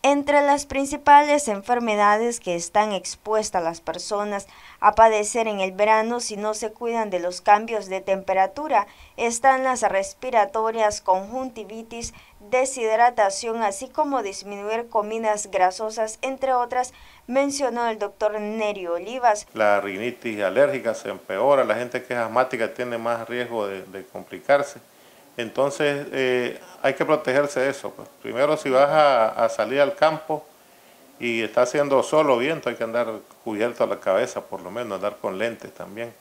Entre las principales enfermedades que están expuestas las personas a padecer en el verano si no se cuidan de los cambios de temperatura están las respiratorias, conjuntivitis, deshidratación, así como disminuir comidas grasosas, entre otras, mencionó el doctor Nerio Olivas. La rinitis alérgica se empeora, la gente que es asmática tiene más riesgo de complicarse. Entonces hay que protegerse de eso. Pues. Primero, si vas a salir al campo y está haciendo sol o viento, hay que andar cubierto a la cabeza, por lo menos, andar con lentes también.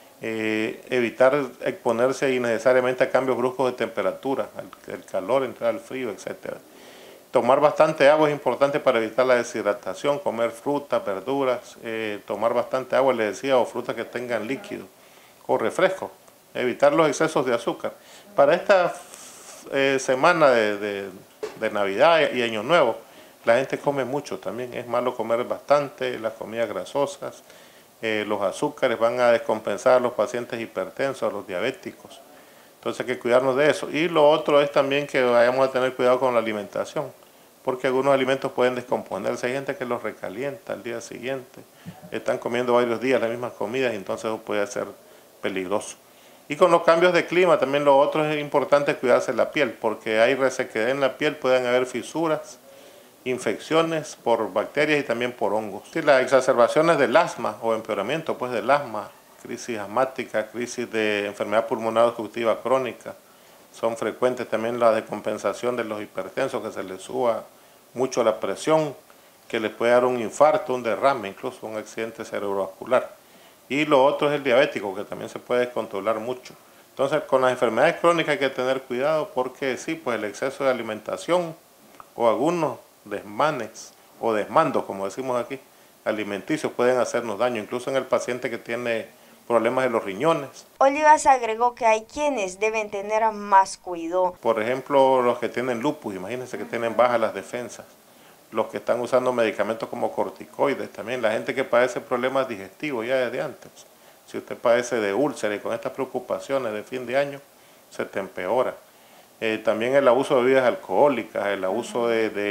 Evitar exponerse innecesariamente a cambios bruscos de temperatura, el calor, entrar al frío, etc. Tomar bastante agua es importante para evitar la deshidratación, comer frutas, verduras, tomar bastante agua, les decía, o frutas que tengan líquido, o refresco, evitar los excesos de azúcar. Para esta semana de Navidad y Año Nuevo, la gente come mucho también, es malo comer bastante, las comidas grasosas, los azúcares van a descompensar a los pacientes hipertensos, a los diabéticos. Entonces hay que cuidarnos de eso. Y lo otro es también que vayamos a tener cuidado con la alimentación, porque algunos alimentos pueden descomponerse. Hay gente que los recalienta al día siguiente, están comiendo varios días las mismas comidas y entonces eso puede ser peligroso. Y con los cambios de clima también lo otro es importante cuidarse la piel, porque hay resequedad en la piel, pueden haber fisuras, infecciones por bacterias y también por hongos. Sí, las exacerbaciones del asma o empeoramiento pues, del asma, crisis asmática, crisis de enfermedad pulmonar obstructiva crónica, son frecuentes también la descompensación de los hipertensos, que se les suba mucho la presión, que les puede dar un infarto, un derrame, incluso un accidente cerebrovascular. Y lo otro es el diabético, que también se puede descontrolar mucho. Entonces, con las enfermedades crónicas hay que tener cuidado porque sí, pues el exceso de alimentación o algunos desmanes o desmandos, como decimos aquí, alimenticios pueden hacernos daño, incluso en el paciente que tiene problemas de los riñones. Olivas agregó que hay quienes deben tener más cuidado. Por ejemplo, los que tienen lupus, imagínense que tienen bajas las defensas. Los que están usando medicamentos como corticoides, también la gente que padece problemas digestivos ya desde antes. Si usted padece de úlcera y con estas preocupaciones de fin de año, se te empeora. También el abuso de bebidas alcohólicas, el abuso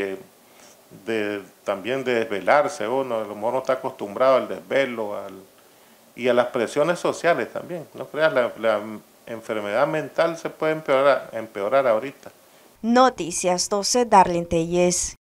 también de desvelarse, uno a lo mejor no está acostumbrado al desvelo y a las presiones sociales también. No creas, la enfermedad mental se puede empeorar ahorita. Noticias 12, Darlene Telles.